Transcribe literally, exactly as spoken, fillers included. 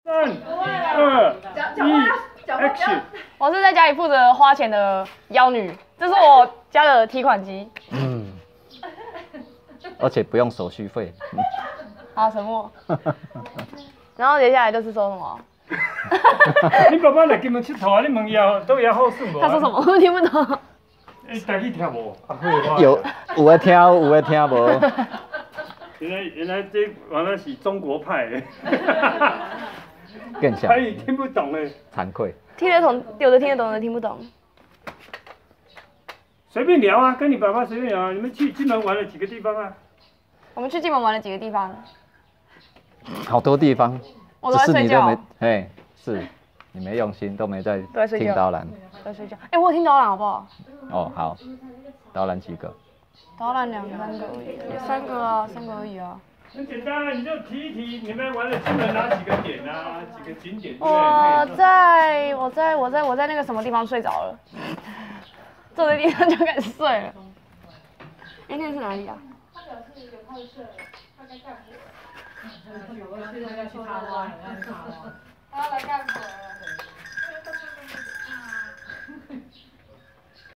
三、二、一 ，Action！ 我是在家里负责花钱的妖女，这是我家的提款机。 嗯，而且不用手续费。 好，沉默。然后接下来就是说什么？ 你爸爸来金门佚佗啊？你问伊啊，都也好耍无？ 他说什么？我听不懂。 哎，台语听无？ 有有的听，有的听无。 原来原来这完了是中国派的。 更像。 台语听不懂哎。 惭愧。 听得懂，有的听得懂，有的听不懂。 随便聊啊，跟你爸爸随便聊啊。你们去金门玩了几个地方啊？ 我们去金门玩了几个地方？ 好多地方。 我都在睡觉。 没，哎，是，你没用心，都没在听导览。 都在睡觉。哎，我有听导览好不好？ 哦，好。导览几个？ 导览两三个而已，三个啊，三个而已啊。 很简单啊，你就提一提，你们玩了金门哪几个点啊？几个景点？ 我在，我在，我在，我在那个什么地方睡着了，坐在地上就开始睡了。哎，那是哪里啊？他表示有他的事，他该干活。他要来干